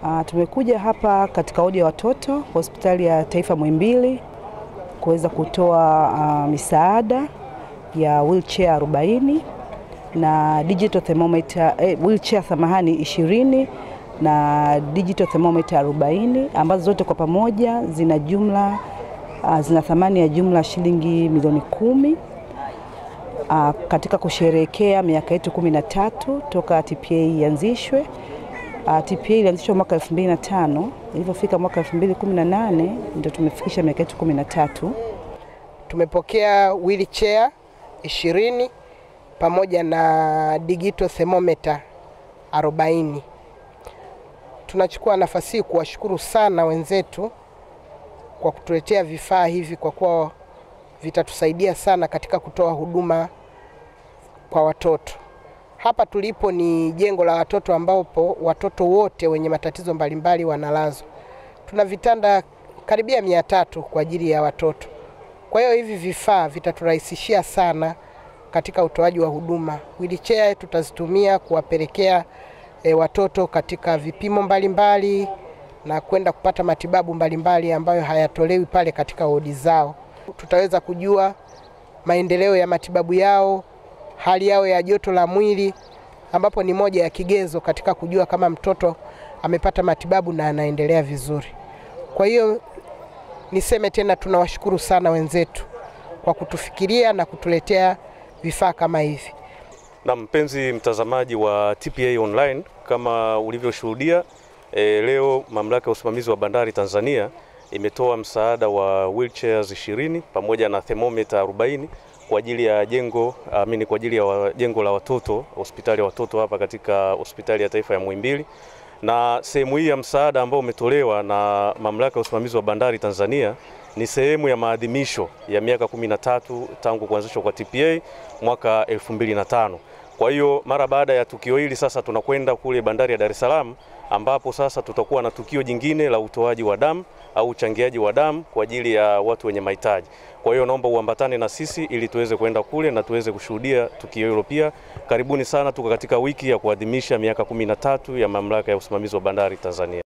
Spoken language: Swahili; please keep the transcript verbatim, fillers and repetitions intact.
Uh, tumekuja hapa katika wodi ya watoto hospitali ya taifa Muhimbili kuweza kutoa uh, misaada ya wheelchair arobaini na digital thermometer eh, wheelchair samahani ishirini na digital thermometer arobaini ambazo zote kwa pamoja zina jumla uh, zina thamani ya jumla shilingi milioni kumi. Uh, katika kusherehekea miaka yetu kumi na tatu toka T P A ianzishwe. Uh, T P A ilianzishwa mwaka elfu mbili na tano, ilipofika mwaka elfu mbili kumi na nane ndio tumefikisha miaka yetu kumi na tatu. Tumepokea wheelchair ishirini pamoja na digital thermometer arobaini. Tunachukua nafasi kuwashukuru sana wenzetu kwa kutuletea vifaa hivi, kwa kuwa vitatusaidia sana katika kutoa huduma kwa watoto. Hapa tulipo ni jengo la watoto ambapo watoto wote wenye matatizo mbalimbali wanalazwa. Tuna vitanda karibia mia tatu kwa ajili ya watoto. Kwa hiyo hivi vifaa vitaturahisishia sana katika utoaji wa huduma. Wheelchair tutazitumia kuwapelekea e, watoto katika vipimo mbalimbali na kwenda kupata matibabu mbalimbali ambayo hayatolewi pale katika wodi zao. Tutaweza kujua maendeleo ya matibabu yao, hali yao ya joto la mwili, ambapo ni moja ya kigezo katika kujua kama mtoto amepata matibabu na anaendelea vizuri. Kwa hiyo niseme tena, tunawashukuru sana wenzetu kwa kutufikiria na kutuletea vifaa kama hivi. Na mpenzi mtazamaji wa T P A Online, kama ulivyoshuhudia, e, leo Mamlaka ya Usimamizi wa Bandari Tanzania imetoa msaada wa wheelchairs ishirini pamoja na thermometer arobaini kwa ajili ya jengo amini kwa ajili ya jengo la watoto, hospitali ya watoto hapa katika hospitali ya taifa ya Muhimbili. Na sehemu hii ya msaada ambao umetolewa na Mamlaka ya Usimamizi wa Bandari Tanzania ni sehemu ya maadhimisho ya miaka kumi na tatu tangu kuanzishwa kwa T P A mwaka elfu mbili na tano. Kwa hiyo mara baada ya tukio hili sasa tunakwenda kule bandari ya Dar es Salaam, ambapo sasa tutakuwa na tukio jingine la utoaji wa damu au uchangiaji wa damu kwa ajili ya watu wenye mahitaji. Kwa hiyo naomba uambatane na sisi ili tuweze kwenda kule na tuweze kushuhudia tukio hilo pia. Karibuni sana, tuko katika wiki ya kuadhimisha miaka kumi na tatu ya Mamlaka ya Usimamizi wa Bandari Tanzania.